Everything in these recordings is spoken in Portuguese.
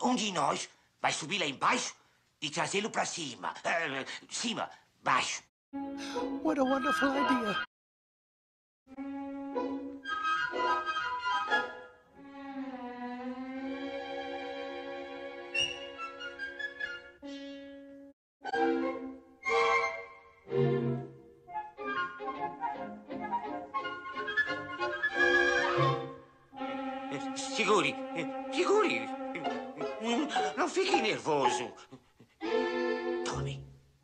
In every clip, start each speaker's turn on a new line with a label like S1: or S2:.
S1: Um de nós vai subir lá embaixo e trazê-lo pra cima. Cima, baixo.
S2: What a wonderful idea.
S1: Segure, segure. Não fique nervoso. Tome.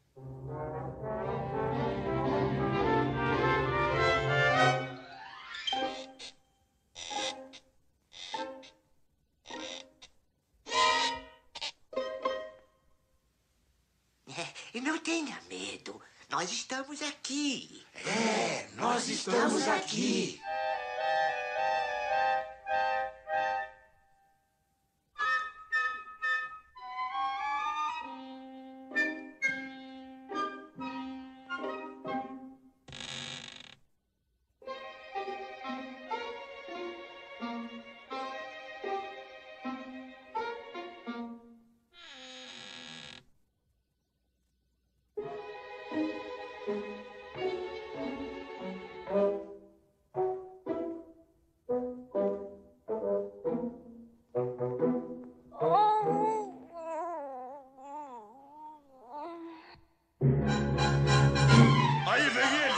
S1: Não tenha medo. Nós estamos aqui.
S3: Nós estamos aqui.
S4: Aí vem ele!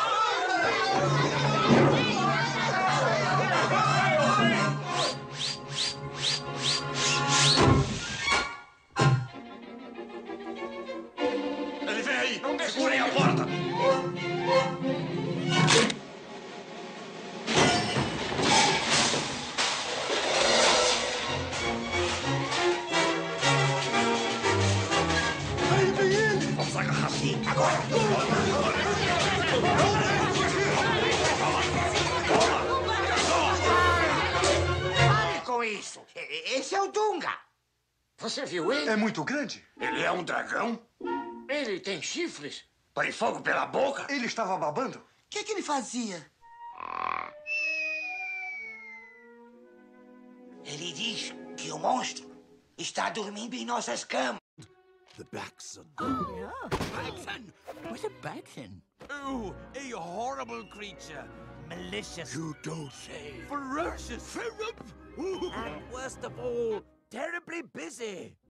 S4: Ele vem aí! Segurem a porta!
S2: Aí vem ele.
S4: Vamos agarrar sim!
S1: Agora! Pare com isso! Esse é o Dunga!
S3: Você viu ele?
S2: É muito grande?
S4: Ele é um dragão?
S3: Ele tem chifres?
S4: Põe fogo pela boca?
S2: Ele estava babando?
S5: O que ele fazia?
S1: Ele diz que o monstro está dormindo em nossas camas.
S6: The Baxen. Baxen? What's a Baxen? Oh, a horrible creature. Malicious. You don't say. Ferocious. And worst of all, terribly busy.